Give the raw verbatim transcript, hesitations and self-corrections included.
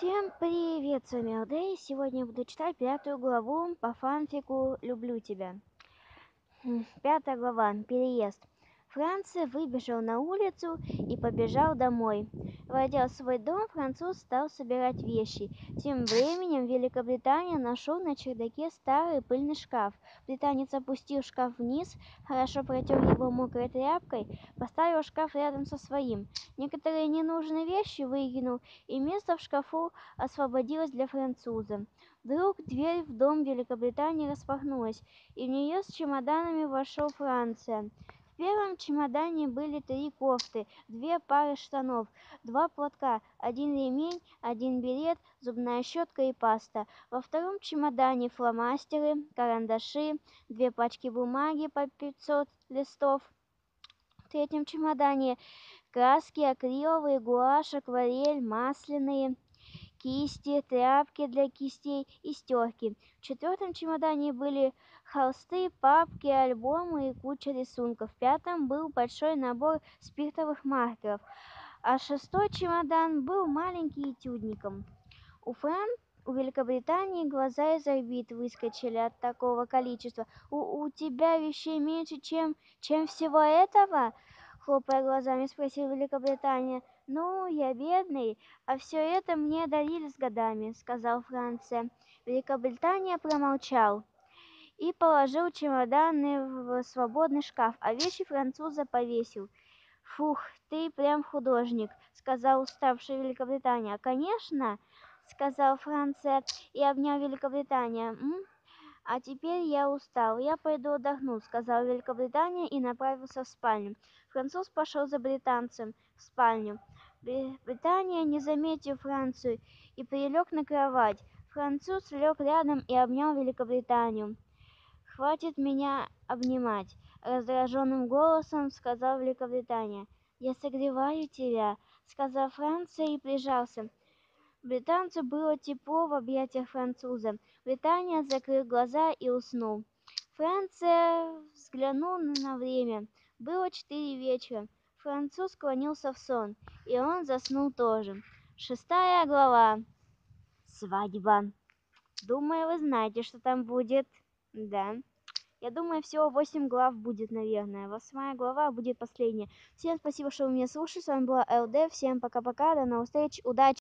Всем привет, с вами Алдей. Сегодня я буду читать пятую главу по фанфику «Люблю тебя». Пятая глава. Переезд. Франция выбежал на улицу и побежал домой. Войдя в свой дом, француз стал собирать вещи. Тем временем Великобритания нашел на чердаке старый пыльный шкаф. Британец опустил шкаф вниз, хорошо протер его мокрой тряпкой, поставил шкаф рядом со своим. Некоторые ненужные вещи выкинул, и место в шкафу освободилось для француза. Вдруг дверь в дом Великобритании распахнулась, и в нее с чемоданами вошел Франция. В первом чемодане были три кофты, две пары штанов, два платка, один ремень, один берет, зубная щетка и паста. Во втором чемодане фломастеры, карандаши, две пачки бумаги по пятьсот листов. В третьем чемодане краски, акриловые, гуашь, акварель, масляные, кисти, тряпки для кистей и стёрки. В четвертом чемодане были холсты, папки, альбомы и куча рисунков. В пятом был большой набор спиртовых маркеров, а шестой чемодан был маленький этюдником. У Фран у Великобритании глаза из орбит выскочили от такого количества. У, у тебя вещей меньше, чем, чем всего этого? Хлопая глазами, спросила Великобритания. «Ну, я бедный, а все это мне дарили с годами», — сказал Франция. Великобритания промолчал и положил чемоданы в свободный шкаф, а вещи француза повесил. «Фух, ты прям художник», — сказал уставшая Великобритания. «Конечно», — сказал Франция и обнял Великобританию. «М? А теперь я устал, я пойду отдохну», — сказал Великобритания и направился в спальню. Француз пошел за британцем в спальню. Британия не заметил Францию и прилег на кровать. Француз лег рядом и обнял Великобританию. «Хватит меня обнимать», — раздраженным голосом сказал Великобритания. «Я согреваю тебя», — сказал Франция и прижался. Британцу было тепло в объятиях француза. Британия закрыл глаза и уснул. Франция взглянул на время. Было четыре вечера. Француз склонился в сон, и он заснул тоже. Шестая глава. Свадьба. Думаю, вы знаете, что там будет. Да. Я думаю, всего восемь глав будет, наверное. Восьмая глава будет последняя. Всем спасибо, что вы меня слушали. С вами была эл дэ. Всем пока-пока. До новых встреч. Удачи!